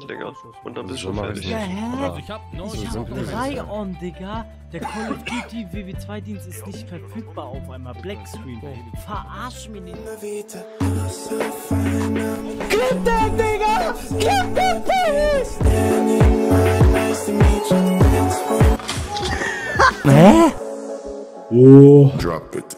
Digga. Und dann bist du schon mal fertig. nicht. Ja, hä? Aber Ich hab simpel ist 3 es. on, Digga. Der Call of Duty WW2-Dienst ist nicht verfügbar auf einmal. Blackscreen. Verarsch mich nicht. Clip den, Digga! Clip den, Hä? Oh. Drop it.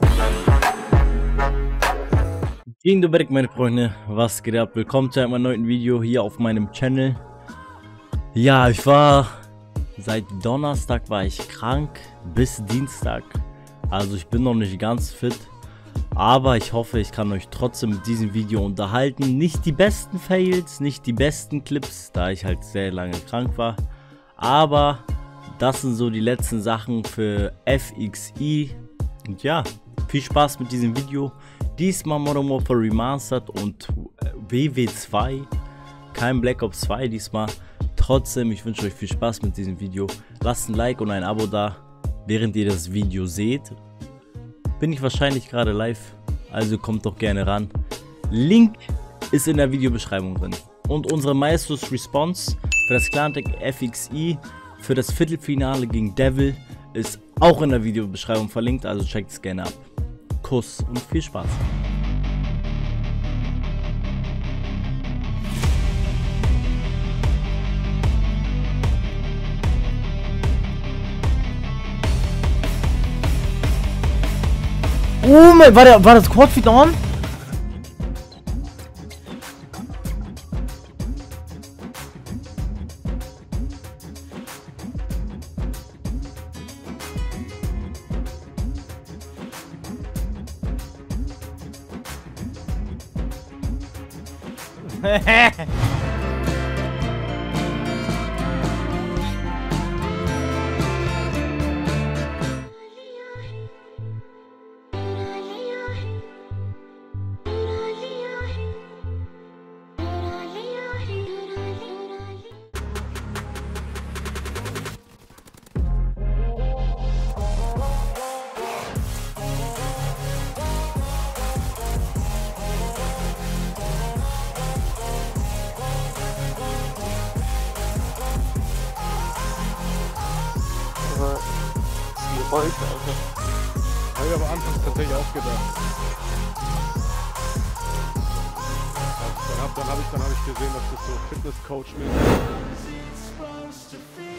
Gegen den Berg, meine Freunde, was geht ab? Willkommen zu einem neuen Video hier auf meinem Channel. Ja, seit Donnerstag war ich krank bis Dienstag. Also ich bin noch nicht ganz fit. Aber ich hoffe, ich kann euch trotzdem mit diesem Video unterhalten. Nicht die besten Fails, nicht die besten Clips, da ich halt sehr lange krank war. Aber das sind so die letzten Sachen für FXI. Und ja, viel Spaß mit diesem Video. Diesmal Modern Warfare Remastered und WW2. Kein Black Ops 2 diesmal. Trotzdem, ich wünsche euch viel Spaß mit diesem Video. Lasst ein Like und ein Abo da, während ihr das Video seht. Bin ich wahrscheinlich gerade live, also kommt doch gerne ran. Link ist in der Videobeschreibung drin. Und unsere Maestros Response für das Clantech FXI für das Viertelfinale gegen Devil ist auch in der Videobeschreibung verlinkt, also checkt es gerne ab. Kuss und viel Spaß. Oh mein, war das Quadfeed on? Die Rollte, Alter. Habe ich aber anfangs tatsächlich auch gedacht. Dann hab ich gesehen, dass das so Fitnesscoach ist.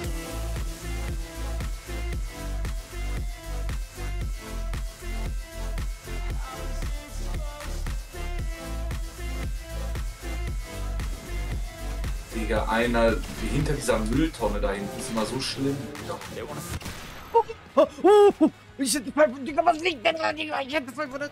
Digga, einer hinter dieser Mülltonne da hinten ist immer so schlimm. Ich hätte 500, Digga, was liegt denn da, Digga? Ich hätte 500.